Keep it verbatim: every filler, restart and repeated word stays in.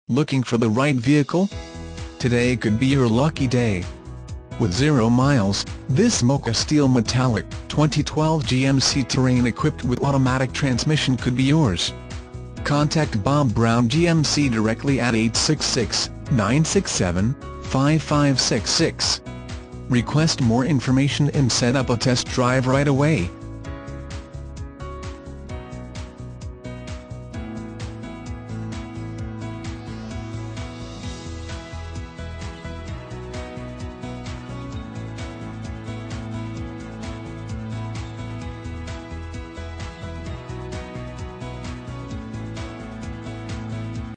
Looking for the right vehicle? Today could be your lucky day. With zero miles, this Mocha Steel Metallic twenty twelve G M C Terrain equipped with automatic transmission could be yours. Contact Bob Brown G M C directly at eight six six, nine six seven, five five six six. Request more information and set up a test drive right away.